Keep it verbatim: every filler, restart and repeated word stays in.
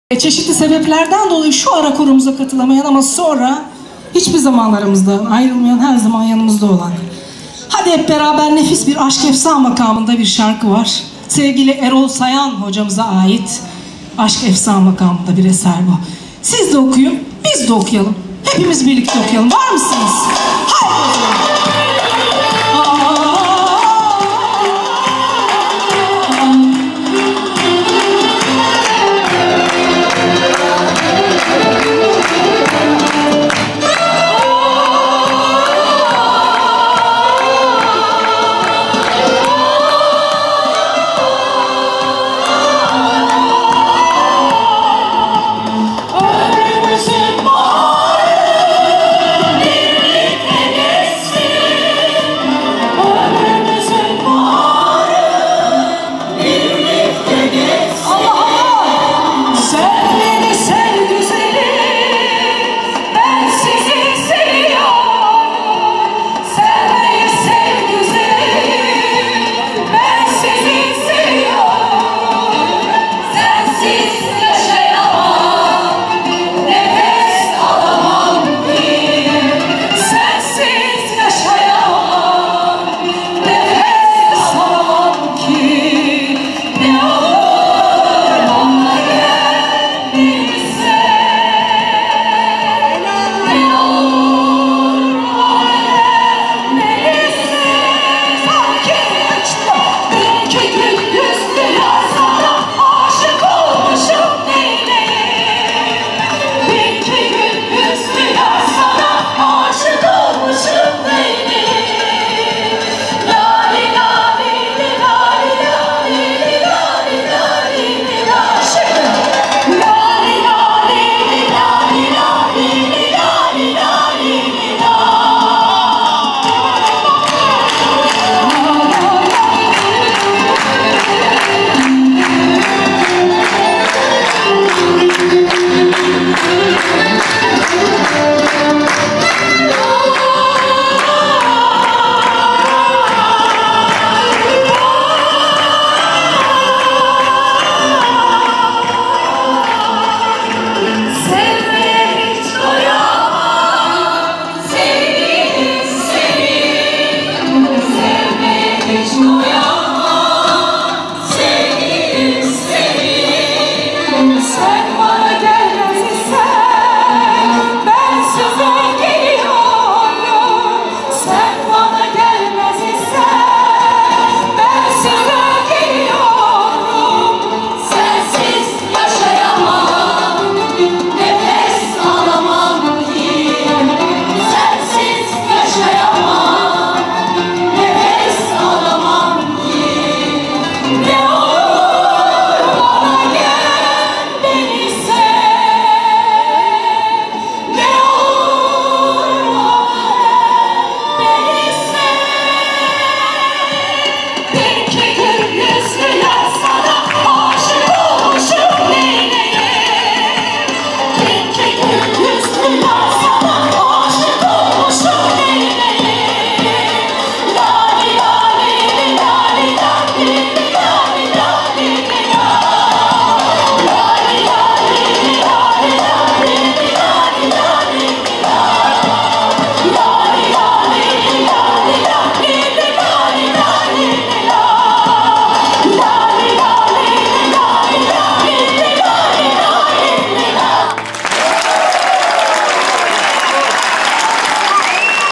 Çeşitli sebeplerden dolayı şu ara kurumuza katılamayan ama sonra hiçbir zaman aramızdan ayrılmayan, her zaman yanımızda olan. Hadi hep beraber nefis bir Aşk Efsa makamında bir şarkı var. Sevgili Erol Sayan hocamıza ait Aşk Efsa makamında bir eser bu. Siz de okuyun, biz de okuyalım. Hepimiz birlikte okuyalım. Var mısınız? Haydi.